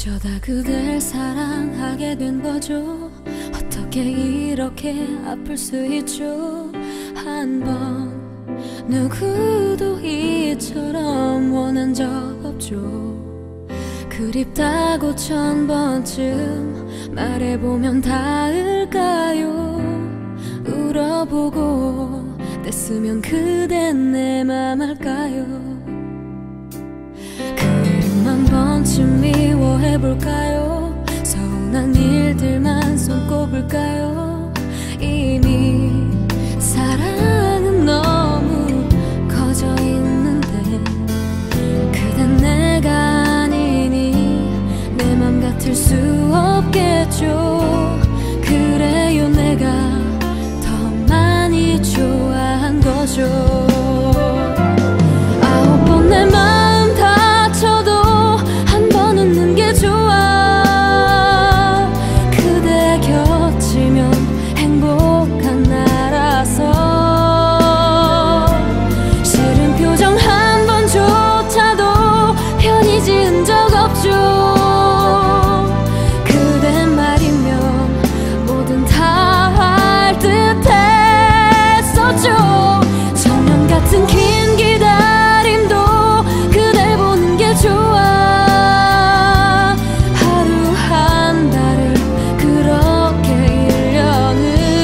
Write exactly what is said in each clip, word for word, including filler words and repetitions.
어쩌다 그댈 사랑하게 된 거죠. 어떻게 이렇게 아플 수 있죠. 한 번 누구도 이처럼 원한 적 없죠. 그립다고 천 번쯤 말해보면 닿을까요. 울어보고 뗐으면 그댄 내 맘 알까요. 그림 한 번쯤 미워해볼까요. 서운한 일들만 손꼽을까요. 이미 사랑은 너무 커져 있는데 그댄 내가 아니니 내 맘 같을 수 없겠죠. 그래요 내가 더 많이 좋아한 거죠. 아홉 번 내 마음 다쳐도 한 번 웃는 게 좋아. 그대 곁이면 행복한 나라서 싫은 표정 한 번조차도 편히 지은 적 없죠. 그대 말이면 뭐든 다 할 듯했었죠. 천년 같은 긴 기다림도 그댈 보는 게 좋아. 하루 한 달을 그렇게 일 년을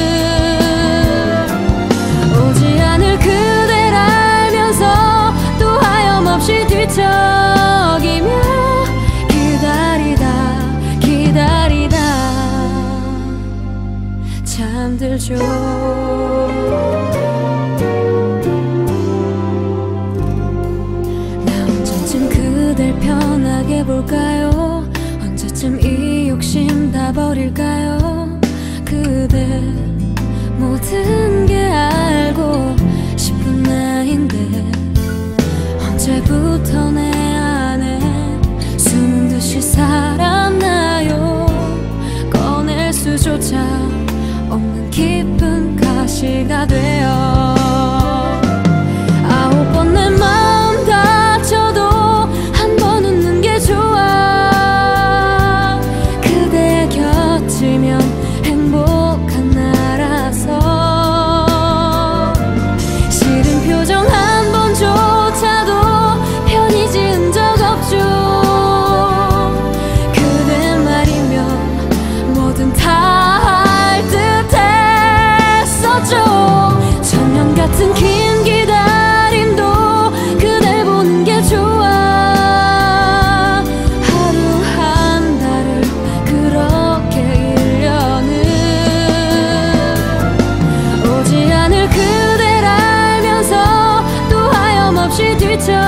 오지 않을 그댈 알면서 또 하염없이 뒤척이며 기다리다 기다리다 잠들죠. 그댈 편하게 볼까요. 언제쯤 이 욕심 다 버릴까요. 그대 모든 게 알고 싶은 나인데 언제부터 내 안에 숨은 듯이 살았나요. 꺼낼 수조차 없는 깊은 가시가 되어 아홉 번 내 마음 다쳐도 좋아. 그대 곁이면 행복한 나라서 싫은 표정 한 번조차도 편히 지은 적 없죠. 그대 말이면 뭐든 다 할 듯했었죠. 천년 같은 긴 기다림도 그댈 보는 게 좋아. 뒤척